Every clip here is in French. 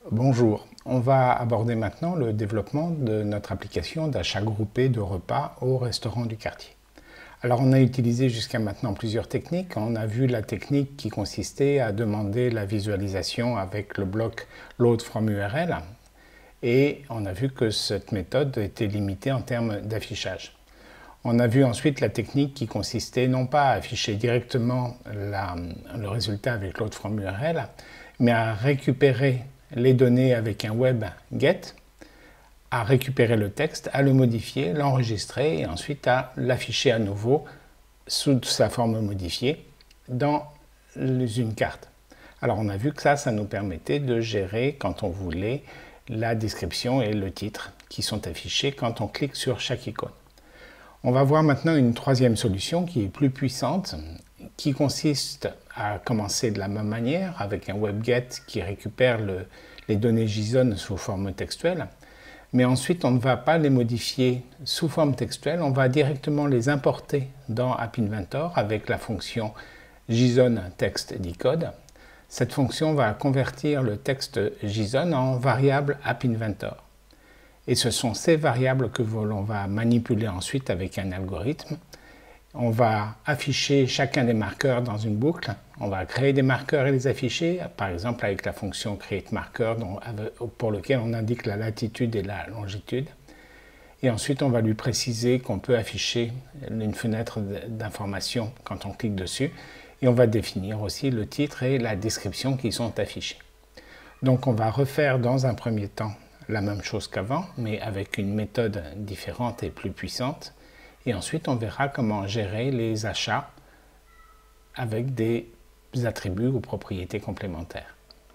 Bonjour, on va aborder maintenant le développement de notre application d'achat groupé de repas au restaurant du quartier. Alors on a utilisé jusqu'à maintenant plusieurs techniques. On a vu la technique qui consistait à demander la visualisation avec le bloc Load from URL et on a vu que cette méthode était limitée en termes d'affichage. On a vu ensuite la technique qui consistait non pas à afficher directement le résultat avec Load from URL, mais à récupérer les données avec un web get, à récupérer le texte, à le modifier, l'enregistrer et ensuite à l'afficher à nouveau sous sa forme modifiée dans une carte. Alors on a vu que ça nous permettait de gérer quand on voulait la description et le titre qui sont affichés quand on clique sur chaque icône. On va voir maintenant une troisième solution qui est plus puissante, qui consiste à commencer de la même manière avec un webget qui récupère les données JSON sous forme textuelle. Mais ensuite, on ne va pas les modifier sous forme textuelle, on va directement les importer dans App Inventor avec la fonction JSON text decode. Cette fonction va convertir le texte JSON en variable App Inventor. Et ce sont ces variables que l'on va manipuler ensuite avec un algorithme. On va afficher chacun des marqueurs dans une boucle. On va créer des marqueurs et les afficher, par exemple avec la fonction createMarker pour lequel on indique la latitude et la longitude. Et ensuite, on va lui préciser qu'on peut afficher une fenêtre d'information quand on clique dessus. Et on va définir aussi le titre et la description qui sont affichés. Donc on va refaire dans un premier temps la même chose qu'avant, mais avec une méthode différente et plus puissante. Et ensuite, on verra comment gérer les achats avec des attributs ou propriétés complémentaires.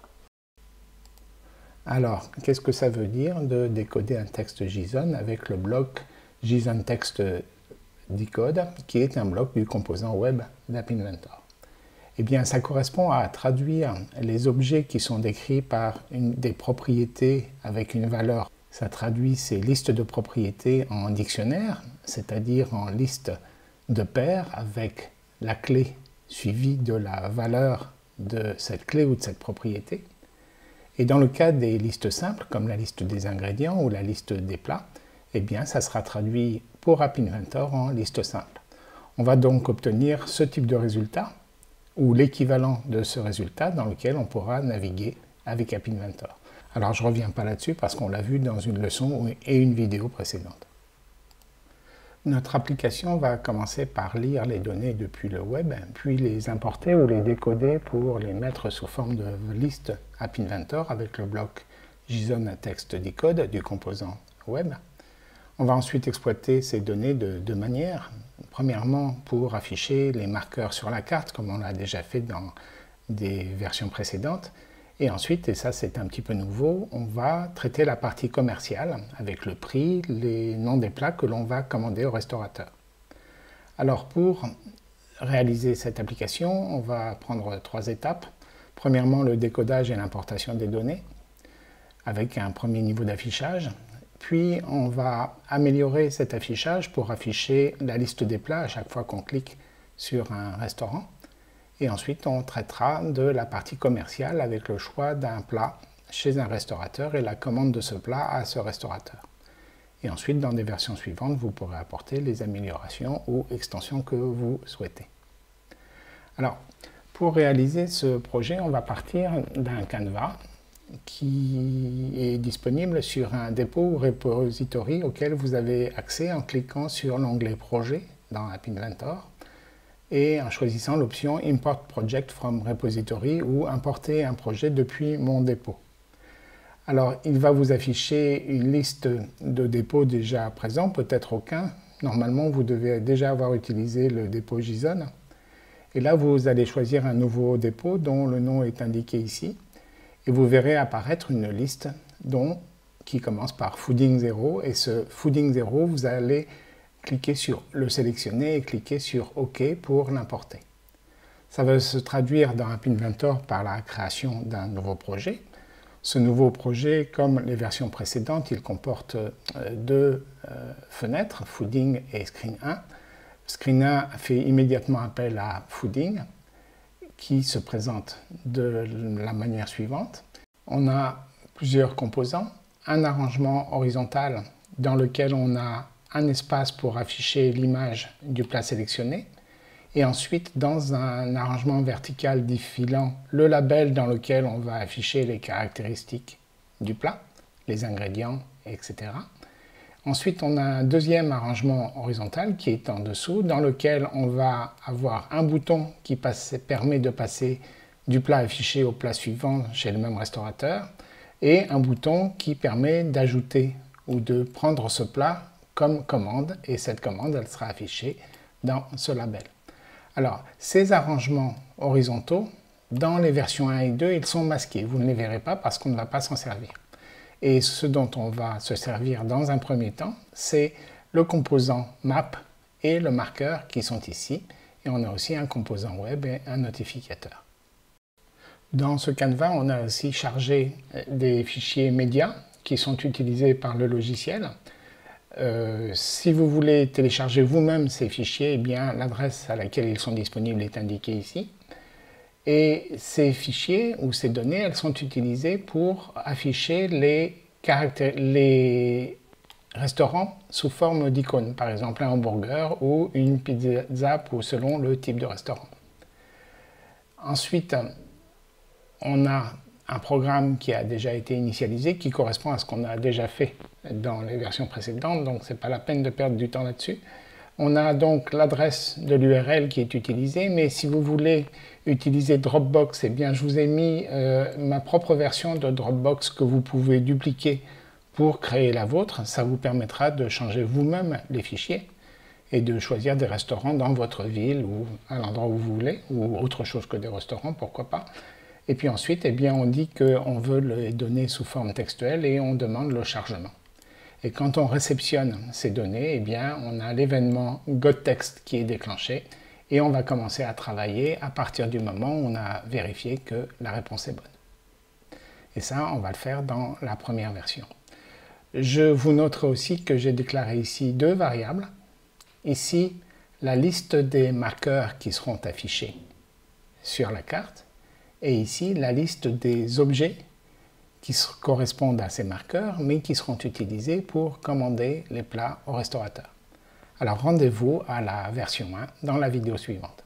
Alors, qu'est-ce que ça veut dire de décoder un texte JSON avec le bloc JSON Text Decode, qui est un bloc du composant web d'App Inventor? Eh bien, ça correspond à traduire les objets qui sont décrits par des propriétés avec une valeur. Ça traduit ces listes de propriétés en dictionnaire, c'est-à-dire en liste de paires avec la clé suivie de la valeur de cette clé ou de cette propriété. Et dans le cas des listes simples, comme la liste des ingrédients ou la liste des plats, eh bien, ça sera traduit pour App Inventor en liste simple. On va donc obtenir ce type de résultat, ou l'équivalent de ce résultat dans lequel on pourra naviguer avec App Inventor. Alors je ne reviens pas là-dessus parce qu'on l'a vu dans une leçon et une vidéo précédente. Notre application va commencer par lire les données depuis le web, puis les importer ou les décoder pour les mettre sous forme de liste App Inventor avec le bloc JSON Text Decode du composant web. On va ensuite exploiter ces données de deux manières. Premièrement, pour afficher les marqueurs sur la carte, comme on l'a déjà fait dans des versions précédentes. Et ensuite, et ça c'est un petit peu nouveau, on va traiter la partie commerciale avec le prix, les noms des plats que l'on va commander au restaurateur. Alors pour réaliser cette application, on va prendre trois étapes. Premièrement, le décodage et l'importation des données avec un premier niveau d'affichage. Puis on va améliorer cet affichage pour afficher la liste des plats à chaque fois qu'on clique sur un restaurant. Et ensuite on traitera de la partie commerciale avec le choix d'un plat chez un restaurateur et la commande de ce plat à ce restaurateur. Et ensuite dans des versions suivantes vous pourrez apporter les améliorations ou extensions que vous souhaitez. Alors pour réaliser ce projet on va partir d'un canevas qui est disponible sur un dépôt ou repository auquel vous avez accès en cliquant sur l'onglet Projet dans App Inventor et en choisissant l'option Import Project from Repository ou Importer un projet depuis mon dépôt. Alors, il va vous afficher une liste de dépôts déjà présents, peut-être aucun. Normalement, vous devez déjà avoir utilisé le dépôt JSON. Et là, vous allez choisir un nouveau dépôt dont le nom est indiqué ici. Et vous verrez apparaître une liste qui commence par Fooding 0. Et ce Fooding 0, vous allez cliquer sur le sélectionner et cliquer sur OK pour l'importer. Ça va se traduire dans App Inventor par la création d'un nouveau projet. Ce nouveau projet, comme les versions précédentes, il comporte deux fenêtres, Fooding et Screen 1. Screen 1 fait immédiatement appel à Fooding, qui se présente de la manière suivante. On a plusieurs composants, un arrangement horizontal dans lequel on a un espace pour afficher l'image du plat sélectionné, et ensuite dans un arrangement vertical défilant le label dans lequel on va afficher les caractéristiques du plat, les ingrédients, etc. Ensuite, on a un deuxième arrangement horizontal qui est en dessous, dans lequel on va avoir un bouton qui permet de passer du plat affiché au plat suivant chez le même restaurateur, et un bouton qui permet d'ajouter ou de prendre ce plat comme commande, et cette commande, elle sera affichée dans ce label. Alors, ces arrangements horizontaux, dans les versions 1 et 2, ils sont masqués. Vous ne les verrez pas parce qu'on ne va pas s'en servir. Et ce dont on va se servir dans un premier temps, c'est le composant map et le marqueur qui sont ici. Et on a aussi un composant web et un notificateur. Dans ce canevas, on a aussi chargé des fichiers médias qui sont utilisés par le logiciel. Si vous voulez télécharger vous-même ces fichiers, eh bien l'adresse à laquelle ils sont disponibles est indiquée ici. Et ces fichiers ou ces données, elles sont utilisées pour afficher les restaurants sous forme d'icônes, par exemple un hamburger ou une pizza selon le type de restaurant. Ensuite, on a un programme qui a déjà été initialisé, qui correspond à ce qu'on a déjà fait dans les versions précédentes, donc ce n'est pas la peine de perdre du temps là-dessus. On a donc l'adresse de l'URL qui est utilisée, mais si vous voulez utiliser Dropbox, eh bien je vous ai mis ma propre version de Dropbox que vous pouvez dupliquer pour créer la vôtre. Ça vous permettra de changer vous-même les fichiers et de choisir des restaurants dans votre ville ou à l'endroit où vous voulez, ou autre chose que des restaurants, pourquoi pas. Et puis ensuite, eh bien, on dit qu'on veut les données sous forme textuelle et on demande le chargement. Et quand on réceptionne ces données, eh bien, on a l'événement GotText qui est déclenché et on va commencer à travailler à partir du moment où on a vérifié que la réponse est bonne. Et ça, on va le faire dans la première version. Je vous noterai aussi que j'ai déclaré ici deux variables. Ici, la liste des marqueurs qui seront affichés sur la carte. Et ici, la liste des objets qui correspondent à ces marqueurs, mais qui seront utilisés pour commander les plats au restaurateur. Alors rendez-vous à la version 1 dans la vidéo suivante.